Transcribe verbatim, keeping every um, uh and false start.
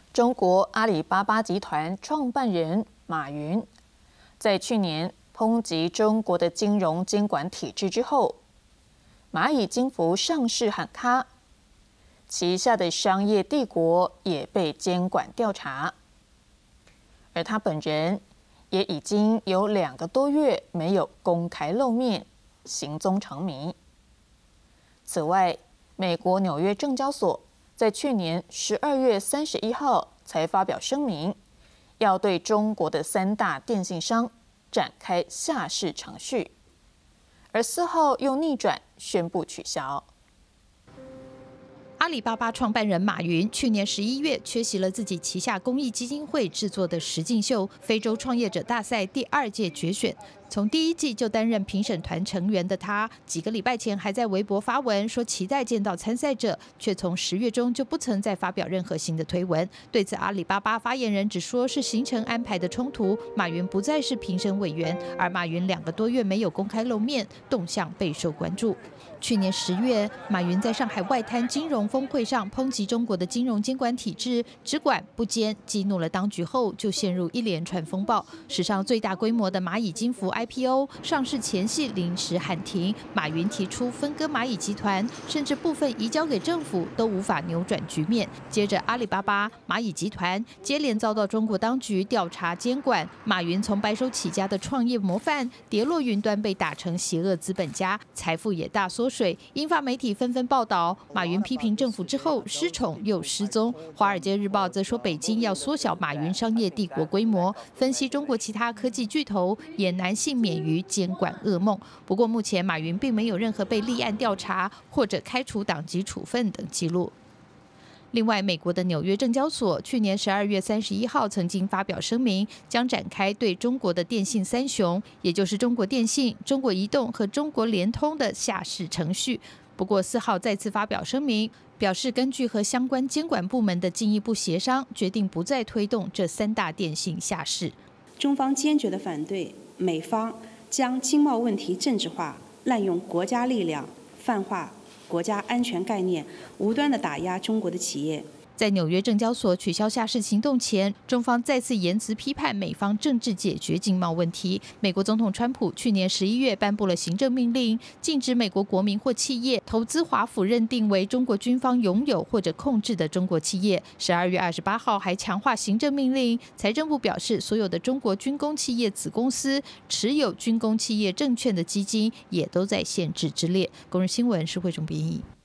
中国阿里巴巴集团创办人马云，在去年抨击中国的金融监管体制之后，蚂蚁金服上市喊卡，旗下的商业帝国也被监管调查，而他本人也已经有两个多月没有公开露面，行踪成谜。此外，美国纽约证交所在去年十二月三十一号才发表声明，要对中国的三大电信商展开下市程序，而四号又逆转宣布取消。 阿里巴巴创办人马云去年十一月缺席了自己旗下公益基金会制作的实境秀非洲创业者大赛第二届决选。从第一季就担任评审团成员的他，几个礼拜前还在微博发文说期待见到参赛者，却从十月中就不曾再发表任何新的推文。对此，阿里巴巴发言人只说是行程安排的冲突，马云不再是评审委员，而马云两个多月没有公开露面，动向备受关注。去年十月，马云在上海外滩金融峰会上抨击中国的金融监管体制只管不监，激怒了当局后，就陷入一连串风暴。史上最大规模的蚂蚁金服 I P O 上市前夕临时喊停，马云提出分割蚂蚁集团，甚至部分移交给政府，都无法扭转局面。接着，阿里巴巴、蚂蚁集团接连遭到中国当局调查监管，马云从白手起家的创业模范跌落云端，被打成邪恶资本家，财富也大缩水。英法媒体纷纷报道，马云批评政府之后失宠又失踪。华尔街日报则说，北京要缩小马云商业帝国规模，分析中国其他科技巨头也难幸免于监管噩梦。不过，目前马云并没有任何被立案调查或者开除党籍处分等记录。另外，美国的纽约证交所去年十二月三十一号曾经发表声明，将展开对中国的电信三雄，也就是中国电信、中国移动和中国联通的下市程序。不过四号再次发表声明，表示根据和相关监管部门的进一步协商，决定不再推动这三大电信下市。 中方坚决地反对美方将经贸问题政治化，滥用国家力量，泛化国家安全概念，无端地打压中国的企业。 在纽约证交所取消下市行动前，中方再次言辞批判美方政治解决经贸问题。美国总统川普去年十一月颁布了行政命令，禁止美国国民或企业投资华府认定为中国军方拥有或者控制的中国企业。十二月二十八号还强化行政命令，财政部表示，所有的中国军工企业子公司持有军工企业证券的基金也都在限制之列。工人新闻是惠中编译。